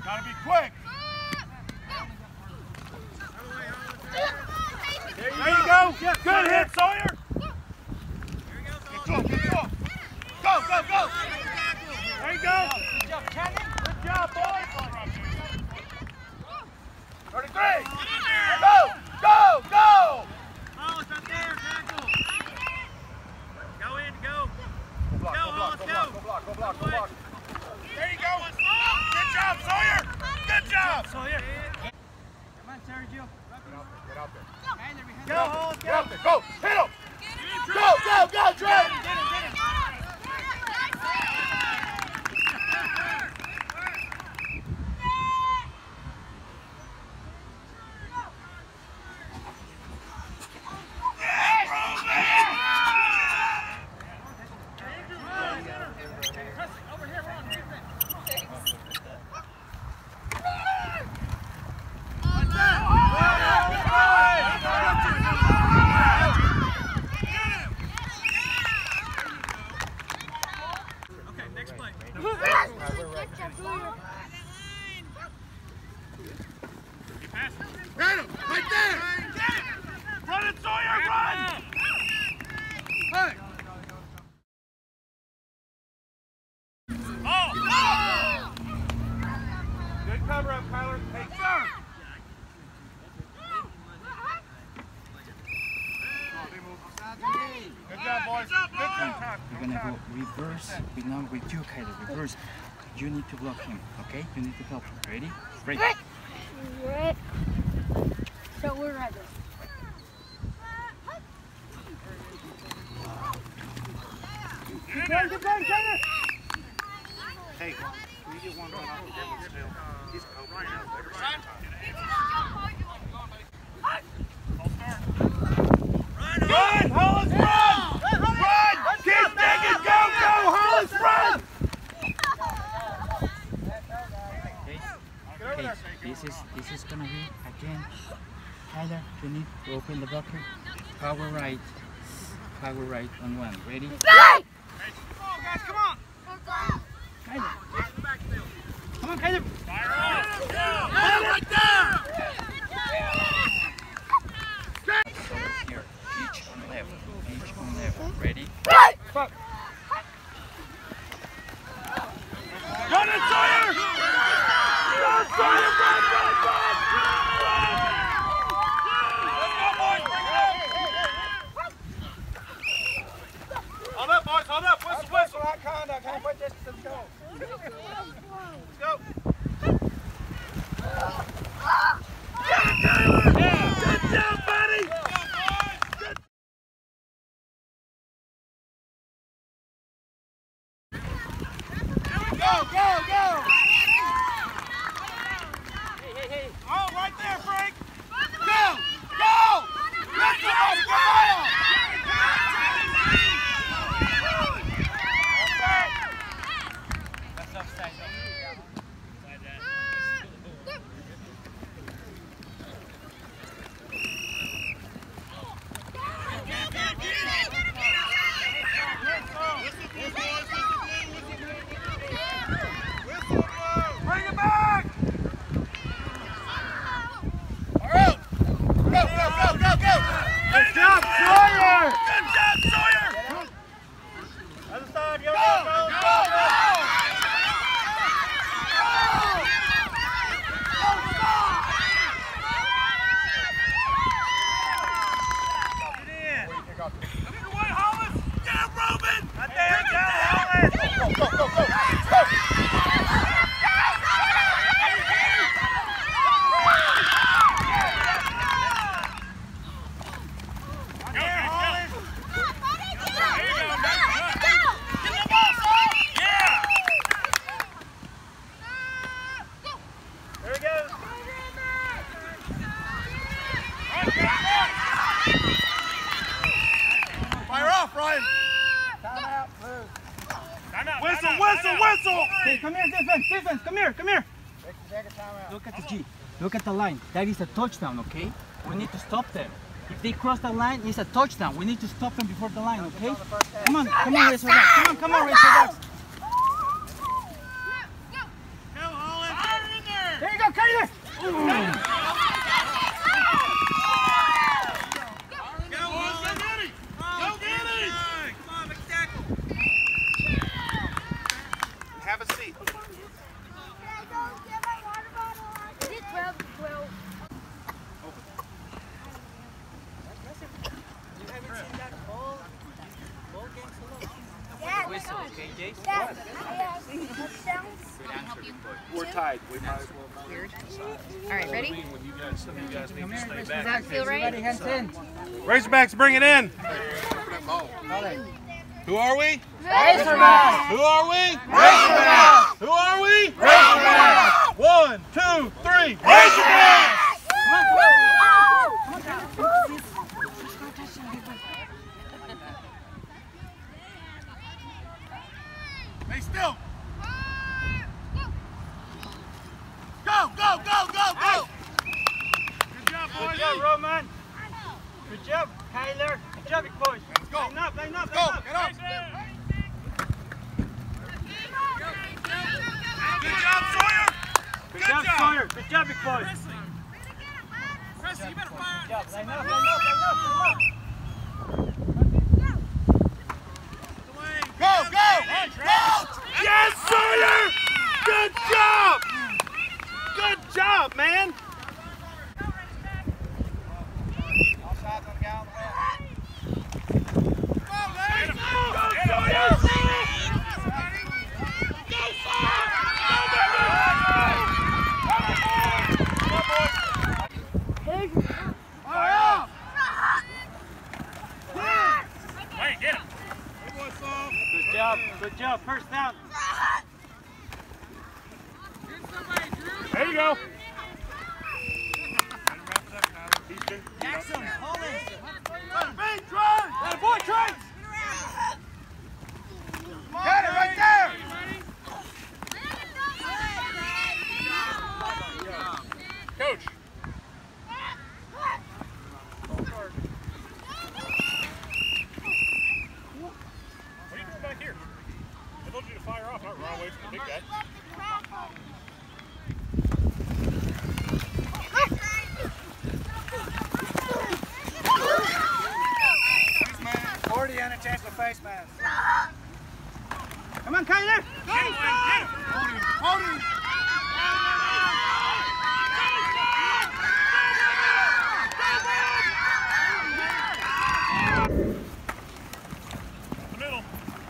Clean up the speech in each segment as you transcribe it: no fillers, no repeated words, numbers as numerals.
Gotta be quick. There you go. Good hit, Sawyer. Go. Go. There you go. Good job, Cannon. Good job, boys. 33. Go. Hollis, right there, tackle. Go in, go. Go block. There you go. Good job, Sawyer. Good job. Sawyer. Come on, Sergio. Get out there. Go, Hollis, Get out there. Go. Hit him. Go, Trey. Get him. Cover up, Kyler. Hey, sir! Good job, boys. Good job. We're gonna go reverse. We now with you, Kyler. Reverse. You need to block him, okay? You need to help him. Ready? Break. Right. So we're ready. Good play, Kyler. Hey, can you get one off the demo still? He's open now. Run, Hollis, run! Keep digging, go, Hollis, run! Okay, this is gonna be again. Kyler, you need to open the blocker. Power right on one. Ready? Hey, come on, guys, come on! Kyler. Come on, Kyler. Fire up! Right there! Here, each on left. Ready? Fuck! Run it, Sawyer! Run, Sawyer, run! Let's go, boys! Bring it up! Hold up, boys, hold up! Whistle! Hot conduct, hey, put this, let's go! Let's go! Get it, Taylor! Yeah! Good job, buddy! Go! Hey. Oh, right there, Frank! Go! Let somebody go! That's offside. Bring it back! All right. Go! Good job, Sawyer! Other side, go! Get in! Get away, Hollis! Get him, Ruben! Right there, go, Hollis! Go! Whistle! Hey, come here, defense, come here. Look at the G. Look at the line. That is a touchdown, okay? We need to stop them. If they cross the line, it's a touchdown. We need to stop them before the line, okay? Come on, Racer Ducks. Come on, Racer Ducks. Go, Hollis! Fire in there! tied. We might as well. Weird. All right, ready? When you guys need to stay Does back. that feel right? Hands in. Razorbacks, bring it in. Who are we? Razorbacks! Who are we? Razorbacks! Who are we? Razorbacks! 1, 2, 3. Razorbacks! Stay still. Go, go, go, go, go. Good job, boys. Good job, Roman. Good job, Kyler. Good job, big boys. Let's go. Line up, line up, Go, line up. get up. Good job, Sawyer. Good job, Sawyer. Good job, big boys. Presley, you better fire. Good job. Line up, line up, line up, line up. Go, go, go. Yes, Sawyer. Good job. Good job, man. All shots on the guy on the left. Good job, first down. There you go. Jackson, Hollins. Big try. That boy, try. Got it right there. Coach. What are you doing back here? I told you to fire off, not run away from the big guy. 40 and a chance for face mask. Come on, Kyler. Get him, get him. Hold him. The middle.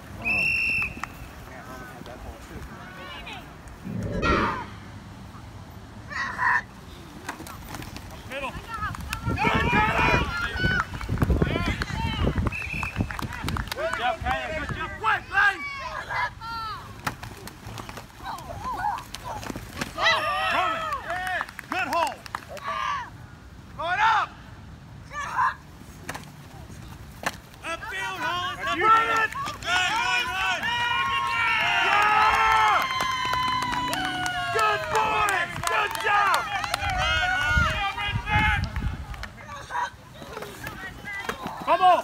Middle. Good, Kyler. Good job, Kyler. Good job. Quick, Lane. Roman. Good hole. Going up. Upfield, Hollis. That's you. Run. Yeah. Good boy. Good job. Come on.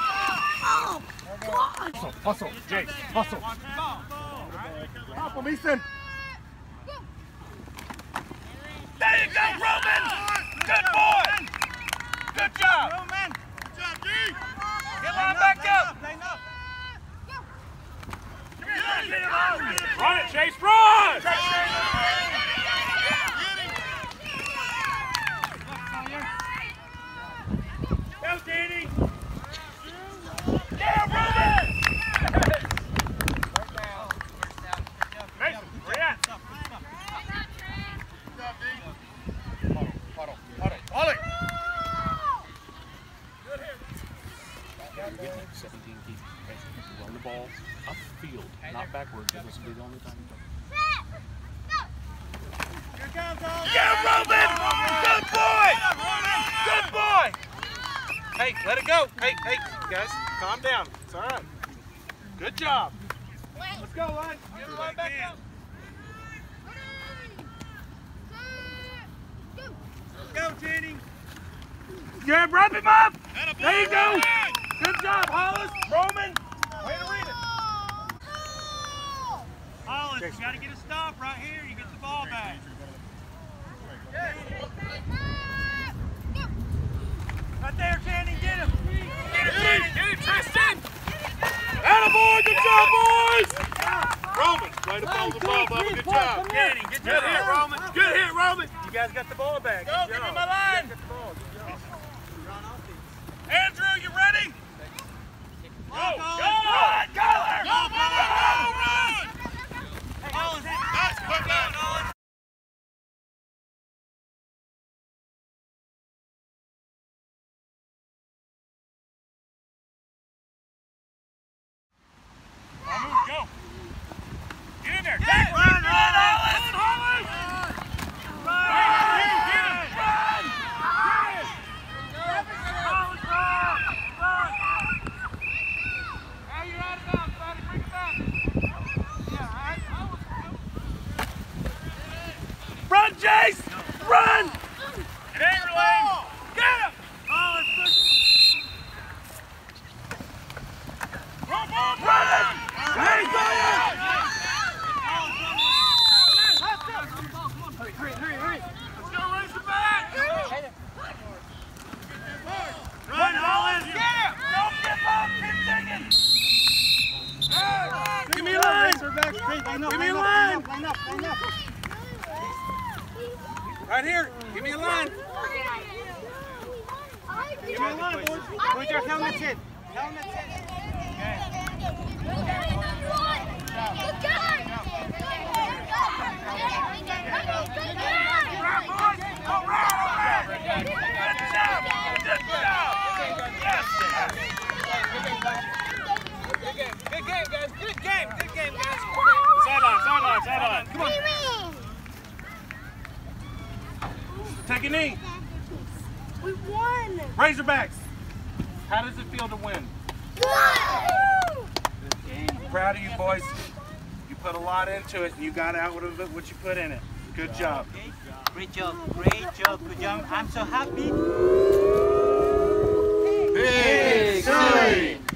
Hustle, Jace, hustle. Pop him, Easton. There you go, Roman. Good boy. Good job. Roman. Good job, G. Get line back up. Line up. Run it, Chase, run. Go, Danny. Yeah, Roman. Mason, where you at? Huddle. Ollie. Good hit. 17 keep run the ball upfield, not backwards. That was the only time. Yeah, Roman. Good boy. Good boy. Hey, let it go. Hey, guys, calm down. It's all right. Good job. Let's go, Lon. Get the line back up. Go, Jenny. Yeah, wrap him up. There you go. Good job, Hollis. Roman. Way to read it. Hollis, you got to get a stop right here. You get the ball back. Right there, Channing. Get him. Get him, Tristan. Attaboy. Good job, boys. Roman, right above the ball, Bubba. Good job. Channing, good hit, Roman. Good hit, Roman. You guys got the ball back. Go, give me my line. Andrew, you ready? Go, go. Run, Collar. Go, Bubba. Go, run. Hey, Collins, Chase! Run! Get angry, Lane! Get him! Run! Hey, Zion! Hurry. Let's go race it back! Run, Holland! Get him! Don't give up! Keep digging! Give me a line! Give me a line! Line up. Right here! Give me a line! Give me a line, boys. Put your helmets in. Helmets in. Good game, guys. Sideline. Come on. Take a knee. We won. Razorbacks. How does it feel to win? Proud of you boys. You put a lot into it and you got out what you put in it. Good job. Great job. I'm so happy. Big 3.